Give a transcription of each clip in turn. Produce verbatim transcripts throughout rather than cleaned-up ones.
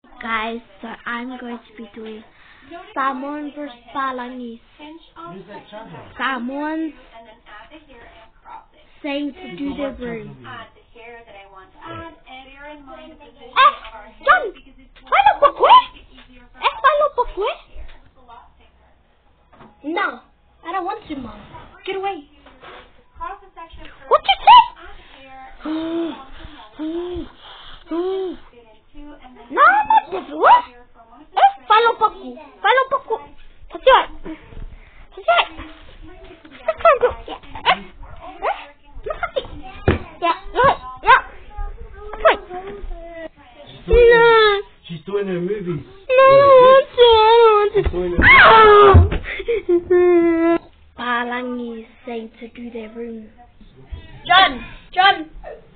Guys, so I'm going to be doing Samoan versus Palangis. Samoans saying to do their room. Eh, John! Falo pa ko eh! Eh, falo pa ko eh! No, I don't want to, Mom. Get away. What you say? No, not this one. Eh, falo pa ko. Falo pa ko. That's right. That's right. That's fine, bro. Yeah. Eh? Eh? Look at it. Yeah, look. Yeah. That's right. No. She's doing her movies. No, I don't want to. Oh. Palangis saying to do their room. John, John.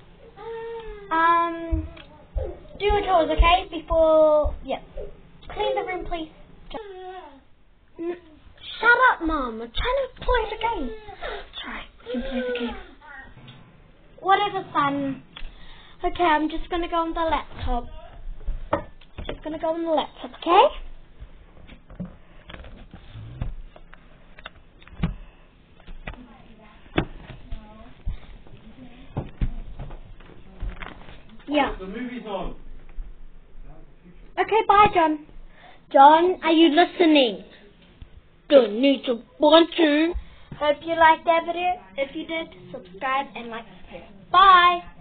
Um, do your chores, okay? Before, yeah. Clean the room, please. N Shut up, Mom. I'm trying to play the game. Sorry, we can play the game. Whatever, son. Okay, I'm just gonna go on the laptop. Just gonna go on the laptop, okay? Yeah. The movie's on. Okay, bye, John. John, are you listening? Don't need to want to. Hope you liked that video. If you did, subscribe and like the video. Bye.